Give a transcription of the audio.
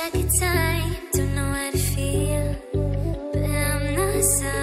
like a time, don't know how to feel, but I'm not sorry.